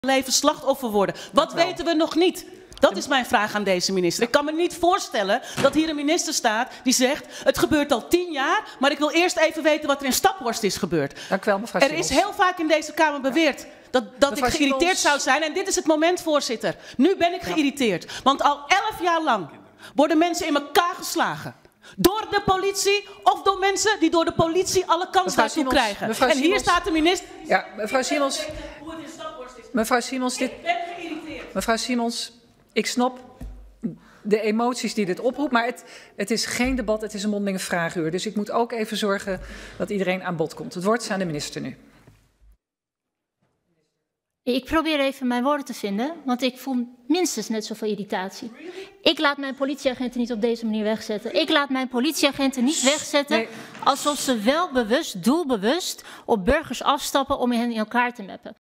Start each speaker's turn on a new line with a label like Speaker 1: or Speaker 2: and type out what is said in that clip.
Speaker 1: leven slachtoffer worden. Wat weten we nog niet? Dat is mijn vraag aan deze minister. Ik kan me niet voorstellen dat hier een minister staat die zegt, het gebeurt al 10 jaar, maar ik wil eerst even weten wat er in Staphorst is gebeurd.
Speaker 2: Dank u wel, mevrouw
Speaker 1: Er is heel vaak in deze Kamer beweerd dat ik geïrriteerd zou zijn. En dit is het moment, voorzitter. Nu ben ik geïrriteerd. Want al 11 jaar lang worden mensen in elkaar geslagen. Door de politie of door mensen die door de politie alle kans daartoe krijgen. En hier staat de minister.
Speaker 2: Ja, mevrouw Siemens. Mevrouw Siemens, ik snap de emoties die dit oproept, maar het is geen debat, het is een mondelinge vraaguur. Dus ik moet ook even zorgen dat iedereen aan bod komt. Het woord is aan de minister nu.
Speaker 3: Ik probeer even mijn woorden te vinden, want ik voel minstens net zoveel irritatie. Ik laat mijn politieagenten niet op deze manier wegzetten. Ik laat mijn politieagenten niet wegzetten alsof ze wel bewust, doelbewust op burgers afstappen om hen in elkaar te meppen.